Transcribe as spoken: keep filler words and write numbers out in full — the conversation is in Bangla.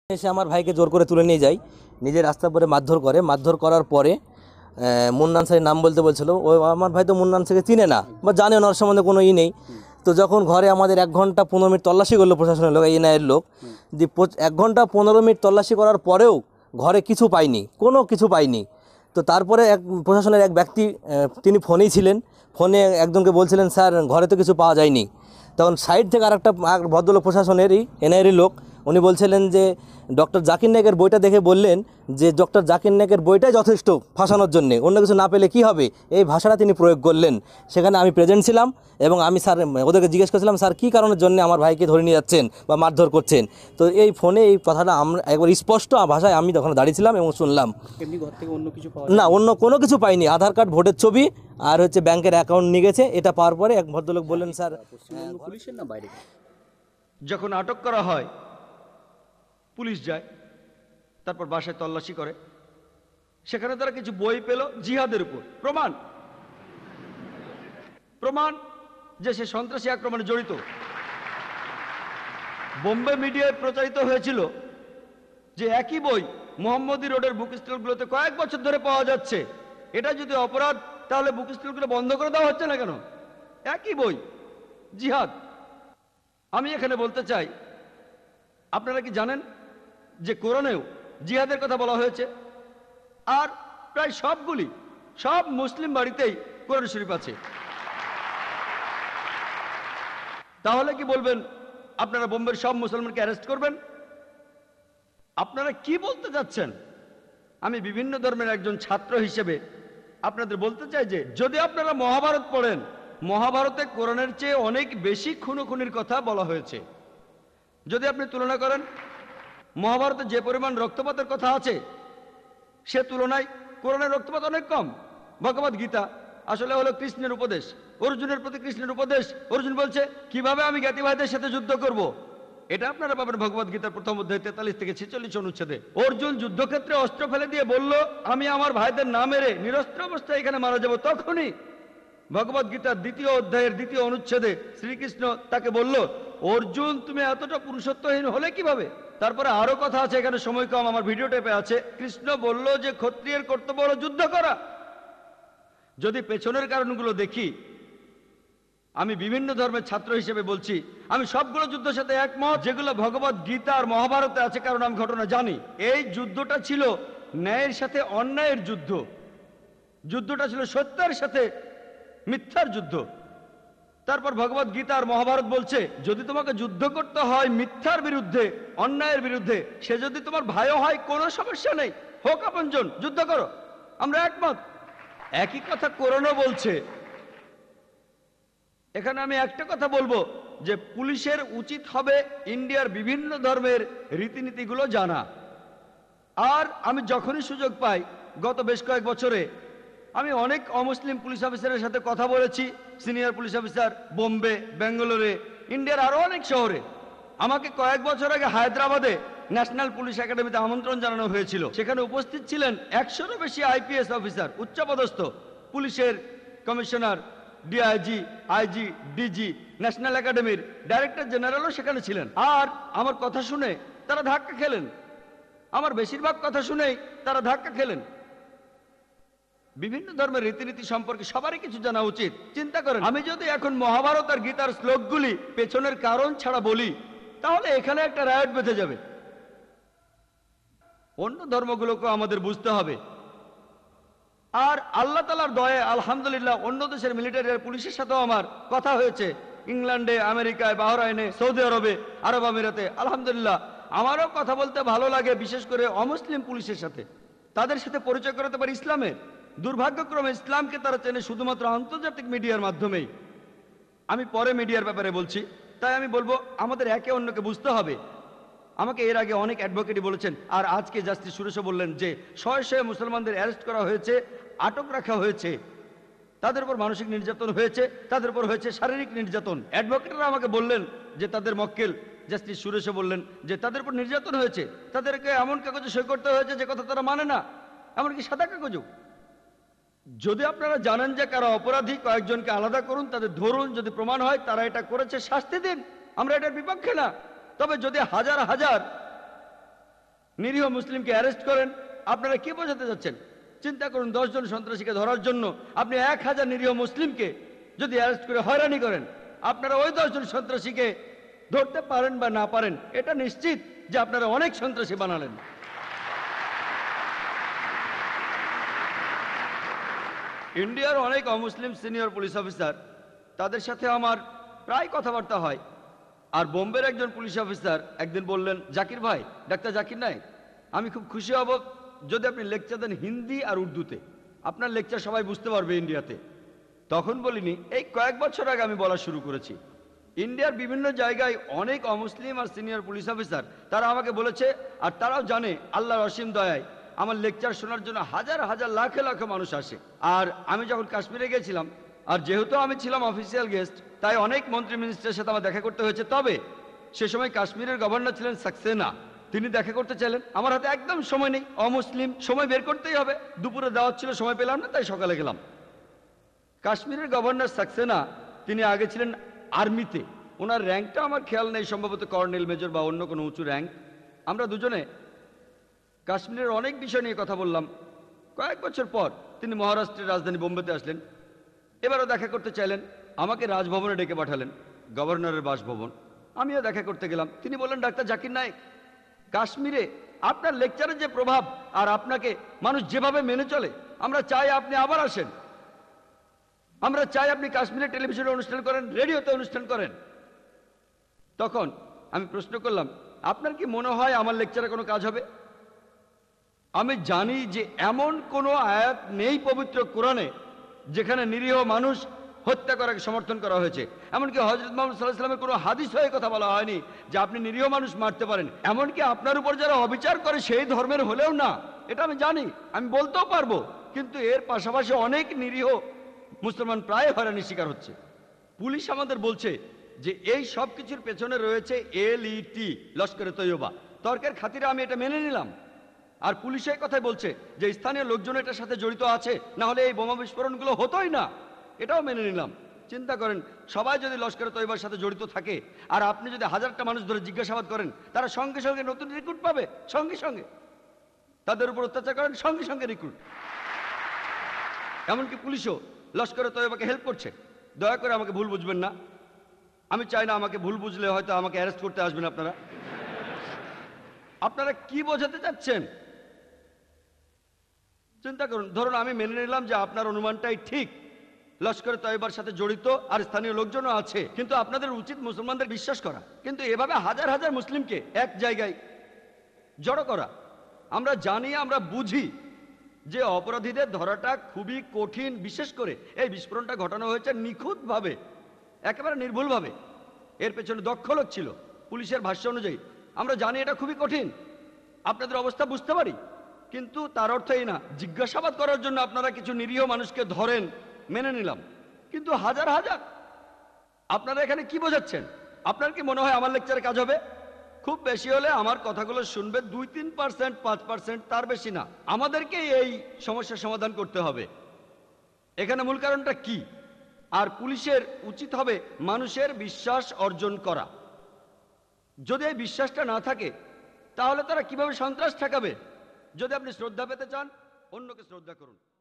এসে আমার ভাইকে জোর করে তুলে নিয়ে যায়, নিজে রাস্তার পরে মারধর করে। মারধর করার পরে মুন্নান স্যারের নাম বলতে বলছিল। ও আমার ভাই তো মুন্নান স্যারকে চিনে না বা জানে না, ওর সম্বন্ধে কোনো ই নেই। তো যখন ঘরে আমাদের এক ঘন্টা পনেরো মিনিট তল্লাশি করলো প্রশাসনের লোক, এনআইয়ের লোক, যে এক ঘন্টা পনেরো মিনিট তল্লাশি করার পরেও ঘরে কিছু পাইনি, কোনো কিছু পাইনি। তো তারপরে এক প্রশাসনের এক ব্যক্তি, তিনি ফোনেই ছিলেন, ফোনে একজনকে বলছিলেন স্যার ঘরে তো কিছু পাওয়া যায়নি। তখন সাইড থেকে আর একটা ভদ্রলোক প্রশাসনেরই এনআইয়েরই লোক, উনি বলছিলেন যে ডক্টর জাকির নায়েকের বইটা দেখে বললেন যে ডক্টর জাকির নায়েকের বইটাই যথেষ্ট ফাঁসানোর জন্যে, অন্য কিছু না পেলে কি হবে, এই ভাষাটা তিনি প্রয়োগ করলেন। সেখানে আমি প্রেজেন্ট ছিলাম এবং আমি স্যার ওদেরকে জিজ্ঞেস করেছিলাম স্যার কী কারণের জন্য আমার ভাইকে ধরে নিয়ে যাচ্ছেন বা মারধর করছেন। তো এই ফোনে এই কথাটা আমরা একবার স্পষ্ট ভাষায় আমি তখন দাঁড়িয়েছিলাম এবং শুনলাম। এমনি ঘর থেকে অন্য কিছু পাওয়া না, অন্য কোনো কিছু পাইনি, আধার কার্ড, ভোটের ছবি আর হচ্ছে ব্যাংকের অ্যাকাউন্ট নিয়ে গেছে। এটা পাওয়ার পরে এক ভদ্রলোক বললেন স্যার পশ্চিমবঙ্গ পুলিশের না বাইরে? যখন আটক করা হয় পুলিশ যায়, তারপর বাসায় তল্লাশি করে, সেখানে তারা কিছু বই পেল জিহাদের উপর, প্রমাণ প্রমাণ যে সে সন্ত্রাসী আক্রমণে জড়িত। বোম্বে মিডিয়ায় প্রচারিত হয়েছিল যে একই বই মোহাম্মদী রোডের বুক স্টলগুলোতে কয়েক বছর ধরে পাওয়া যাচ্ছে। এটা যদি অপরাধ, তাহলে বুক স্টলগুলো বন্ধ করে দেওয়া হচ্ছে না কেন? একই বই, জিহাদ। আমি এখানে বলতে চাই, আপনারা কি জানেন যে কোরআনেও জিহাদের কথা বলা হয়েছে? আর প্রায় সবগুলি সব মুসলিম বাড়িতেই কোরআন শরীফ আছে। তাহলে কি বলবেন আপনারা বোম্বের সব মুসলমানকে অ্যারেস্ট করবেন? আপনারা কি বলতে যাচ্ছেন? আমি বিভিন্ন ধর্মের একজন ছাত্র হিসেবে আপনাদের বলতে চাই যে যদি আপনারা মহাভারত পড়েন, মহাভারতে কোরআনের চেয়ে অনেক বেশি খুনোখুনির কথা বলা হয়েছে। যদি আপনি তুলনা করেন মহাভারতে যে পরিমাণ রক্তপাতের কথা আছে, সে তুলনায় কোরআনের রক্তপাত অনেক কম। ভগবদ গীতা আসলে হলো কৃষ্ণের উপদেশ, অর্জুনের প্রতি কৃষ্ণের উপদেশ। অর্জুন বলছে কিভাবে আমি জ্ঞাতি ভাইদের সাথে যুদ্ধ করব। এটা আপনারা পাবেন ভগবদ গীতার প্রথম অধ্যায় তেতাল্লিশ থেকে ছেচল্লিশ অনুচ্ছেদে। অর্জুন যুদ্ধক্ষেত্রে অস্ত্র ফেলে দিয়ে বলল আমি আমার ভাইদের না মেরে নিরস্ত্র অবস্থায় এখানে মারা যাব। তখনই ভগবদ গীতার দ্বিতীয় অধ্যায়ের দ্বিতীয় অনুচ্ছেদে শ্রীকৃষ্ণ তাকে বলল অর্জুন তুমি এতটা পুরুষত্বহীন হলে কিভাবে। তারপরে আরো কথা আছে, এখানে সময় কম, আমার ভিডিও টেপে আছে। কৃষ্ণ বলল যে ক্ষত্রিয়ের কর্তব্য হলো যুদ্ধ করা। যদি পেছনের কারণগুলো দেখি, আমি বিভিন্ন ধর্মের ছাত্র হিসেবে বলছি আমি সবগুলো যুদ্ধের সাথে একমত যেগুলো ভগবদ গীতা আর মহাভারতে আছে, কারণ আমি ঘটনা জানি। এই যুদ্ধটা ছিল ন্যায়ের সাথে অন্যায়ের যুদ্ধ, যুদ্ধটা ছিল সত্যের সাথে মিথ্যার যুদ্ধ। তারপর ভগবদ গীতা আর মহাভারত বলছে যদি তোমাকে যুদ্ধ করতে হয় মিথ্যার বিরুদ্ধে, অন্যায়ের বিরুদ্ধে, সে যদি তোমার ভাইও হয় কোনো সমস্যা নেই, হোক আপনজন, যুদ্ধ করো, আমরা একমত। একই কথা কোরআনও বলছে। এখানে আমি একটা কথা বলবো যে পুলিশের উচিত হবে ইন্ডিয়ার বিভিন্ন ধর্মের রীতিনীতিগুলো জানা। আর আমি যখনই সুযোগ পাই, গত বেশ কয়েক বছরে আমি অনেক অমুসলিম পুলিশ অফিসারের সাথে কথা বলেছি, সিনিয়র পুলিশ অফিসার, বোম্বে, ব্যাঙ্গালোরে, ইন্ডিয়ার আরো অনেক শহরে। আমাকে কয়েক বছর আগে হায়দ্রাবাদে ন্যাশনাল পুলিশ একাডেমিতে আমন্ত্রণ জানানো হয়েছিল। সেখানে উপস্থিত ছিলেন একশোরও বেশি আইপিএস অফিসার, উচ্চপদস্থ পুলিশের commissioner, DIG, IG, DG, national একাডেমির ডাইরেক্টর জেনারেলও সেখানে ছিলেন। আর আমার কথা শুনে তারা ধাক্কা খেলেন, আমার বেশিরভাগ কথা শুনেই তারা ধাক্কা খেলেন। বিভিন্ন ধর্মের রীতিনীতি সম্পর্কে সবারই কিছু জানা উচিত। চিন্তা করেন, আমি যদি এখন মহাভারত আর গীতার শ্লোকগুলি পেছনের কারণ ছাড়া বলি, তাহলে এখানে একটা রায়ট বেঁধে যাবে। অন্য ধর্মগুলোকে আমাদের বুঝতে হবে। আর আল্লাহ তাআলার দয়ায় আলহামদুলিল্লাহ অন্য দেশের মিলিটারি আর পুলিশের সাথেও আমার কথা হয়েছে, ইংল্যান্ডে, আমেরিকায়, বাহরাইনে, সৌদি আরবে, আরব আমিরাতে। আলহামদুলিল্লাহ আমারও কথা বলতে ভালো লাগে, বিশেষ করে অমুসলিম পুলিশের সাথে। তাদের সাথে পরিচয় করাতে পারি ইসলামের। দুর্ভাগ্যক্রমে ইসলামকে তারা চেনে শুধুমাত্র আন্তর্জাতিক মিডিয়ার মাধ্যমেই। আমি পরে মিডিয়ার ব্যাপারে বলছি। তাই আমি বলবো আমাদের একে অন্যকে বুঝতে হবে। আমাকে এর আগে অনেক অ্যাডভোকেটই বলেছেন, আর আজকে জাস্টিস সুরেশও বললেন যে শয়ে শয়ে মুসলমানদের অ্যারেস্ট করা হয়েছে, আটক রাখা হয়েছে, তাদের উপর মানসিক নির্যাতন হয়েছে, তাদের উপর হয়েছে শারীরিক নির্যাতন। অ্যাডভোকেটরা আমাকে বললেন যে তাদের মক্কেল জাস্টিস সুরেশও বললেন যে তাদের উপর নির্যাতন হয়েছে, তাদেরকে এমন কাগজে সই করতে হয়েছে যে কথা তারা মানে না, এমনকি সাদা কাগজও। যদি আপনারা জানেন যে কারা অপরাধী, কয়েকজনকে আলাদা করুন, তাদের ধরুন, যদি প্রমাণ হয় তারা এটা করেছে শাস্তি দিন, আমরা এটার বিপক্ষে না। তবে যদি হাজার হাজার নিরীহ মুসলিমকে অ্যারেস্ট করেন। আপনারা কি বোঝাতে যাচ্ছেন? চিন্তা করুন, দশজন সন্ত্রাসীকে ধরার জন্য আপনি এক হাজার নিরীহ মুসলিমকে যদি অ্যারেস্ট করে হয়রানি করেন, আপনারা ওই দশজন সন্ত্রাসীকে ধরতে পারেন বা না পারেন, এটা নিশ্চিত যে আপনারা অনেক সন্ত্রাসী বানালেন। ইন্ডিয়ার অনেক অমুসলিম সিনিয়র পুলিশ অফিসার, তাদের সাথে আমার প্রায় কথাবার্তা হয়। আর বোম্বের একজন পুলিশ অফিসার একদিন বললেন, জাকির ভাই, ডাক্তার জাকির নায়েক, আমি খুব খুশি হব যদি আপনি লেকচার দেন হিন্দি আর উর্দুতে। আপনার লেকচার সবাই বুঝতে পারবে ইন্ডিয়াতে। তখন বলিনি, এই কয়েক বছর আগে আমি বলা শুরু করেছি। ইন্ডিয়ার বিভিন্ন জায়গায় অনেক অমুসলিম আর সিনিয়র পুলিশ অফিসার তারা আমাকে বলেছে, আর তারাও জানে আল্লাহর অসীম দয়ায় আমার লেকচার শোনার জন্য হাজার হাজার লাখে লাখে মানুষ আসে। আর আমি যখন কাশ্মীরে গেছিলাম, আর যেহেতু আমি ছিলাম অফিসিয়াল গেস্ট, তাই অনেক মন্ত্রী মিনিস্টারের সাথে আমার দেখা করতে হয়েছে। তবে সে সময় কাশ্মীরের গভর্নর ছিলেন সাক্সেনা, তিনি দেখা করতে চাইলেন। আমার হাতে একদম সময় নেই, অমুসলিম, সময় বের করতেই হবে। দুপুরে দাওয়াত ছিল, সময় পেলাম না, তাই সকালে গেলাম। কাশ্মীরের গভর্নর সাক্সেনা, তিনি আগে ছিলেন আর্মিতে। ওনার র্যাঙ্কটা আমার খেয়াল নেই, সম্ভবত কর্নেল, মেজর বা অন্য কোনো উঁচু র্যাঙ্ক। আমরা দুজনে কাশ্মীরের অনেক বিষয় নিয়ে কথা বললাম। কয়েক বছর পর তিনি মহারাষ্ট্রের রাজধানী বোম্বেতে আসলেন। এবারও দেখা করতে চাইলেন, আমাকে রাজভবনে ডেকে পাঠালেন, গভর্নরের বাসভবন। আমিও দেখা করতে গেলাম। তিনি বললেন, ডাক্তার জাকির নায়েক, কাশ্মীরে আপনার লেকচারের যে প্রভাব আর আপনাকে মানুষ যেভাবে মেনে চলে, আমরা চাই আপনি আবার আসেন। আমরা চাই আপনি কাশ্মীরে টেলিভিশনে অনুষ্ঠান করেন, রেডিওতে অনুষ্ঠান করেন। তখন আমি প্রশ্ন করলাম, আপনার কি মনে হয় আমার লেকচারে কোনো কাজ হবে? আমি জানি যে এমন কোনো আয়াত নেই পবিত্র কোরআনে যেখানে নিরীহ মানুষ হত্যা করাকে সমর্থন করা হয়েছে। এমনকি হযরত মুহাম্মদ সাল্লাল্লাহু আলাইহি ওয়াসাল্লামের কোনো হাদিস হয়ে কথা বলা হয়নি যে আপনি নিরীহ মানুষ মারতে পারেন। এমনকি আপনার উপর যারা অবিচার করে সেই ধর্মের হলেও না, এটা আমি জানি, আমি বলতেও পারবো। কিন্তু এর পাশাপাশি অনেক নিরীহ মুসলমান প্রায় হয়রানির শিকার হচ্ছে। পুলিশ আমাদের বলছে যে এই সব কিছুর পেছনে রয়েছে এল ই টি, লস্করে তৈয়বা। তর্কের খাতিরে আমি এটা মেনে নিলাম। আর পুলিশের কথাই বলছে যে স্থানীয় লোকজন এটার সাথে জড়িত আছে, না হলে এই বোমা বিস্ফোরণগুলো হতোই না, এটাও মেনে নিলাম। চিন্তা করেন, সবাই যদি লস্করে তৈয়বার সাথে জড়িত থাকে, আর আপনি যদি হাজারটা মানুষ ধরে জিজ্ঞাসাবাদ করেন, তারা সঙ্গে সঙ্গে নতুন রিক্রুট পাবে, সঙ্গে সঙ্গে তাদের উপর অত্যাচার করেন, সঙ্গে সঙ্গে রিক্রুট। এমনকি পুলিশও লস্করে তৈয়বাকে হেল্প করছে। দয়া করে আমাকে ভুল বুঝবেন না, আমি চাই না আমাকে ভুল বুঝলে হয়তো আমাকে অ্যারেস্ট করতে আসবেন আপনারা। আপনারা কি বোঝাতে চাচ্ছেন? চিন্তা করুন, ধরুন আমি মেনে নিলাম যে আপনার অনুমানটাই ঠিক, লস্করে তৈয়বার সাথে জড়িত আর স্থানীয় লোকজনও আছে, কিন্তু আপনাদের উচিত মুসলমানদের বিশ্বাস করা। কিন্তু এভাবে হাজার হাজার মুসলিমকে এক জায়গায় জড়ো করা, আমরা জানি, আমরা বুঝি যে অপরাধীদের ধরাটা খুবই কঠিন। বিশেষ করে এই বিস্ফোরণটা ঘটানো হয়েছে নিখুঁতভাবে, একেবারে নির্ভুলভাবে। এর পেছনে দক্ষ লোক ছিল। পুলিশের ভাষ্য অনুযায়ী আমরা জানি এটা খুবই কঠিন, আপনাদের অবস্থা বুঝতে পারি, কিন্তু তার অর্থ এই না জিজ্ঞাসাবাদ করার জন্য আপনারা কিছু নিরীহ মানুষকে ধরেন, মেনে নিলাম। কিন্তু হাজার হাজার, আপনারা এখানে কি বোঝাচ্ছেন? আপনার কি মনে হয় আমার লেকচারে কাজ হবে? খুব বেশি হলে আমার কথাগুলো শুনবে দুই তিন পার্সেন্ট, পাঁচ পার্সেন্ট, তার বেশি না। আমাদেরকেই এই সমস্যার সমাধান করতে হবে। এখানে মূল কারণটা কি? আর পুলিশের উচিত হবে মানুষের বিশ্বাস অর্জন করা। যদি এই বিশ্বাসটা না থাকে, তাহলে তারা কিভাবে সন্ত্রাস ঠেকাবে? যদি আপনি শ্রদ্ধা পেতে চান, অন্যকে শ্রদ্ধা করুন।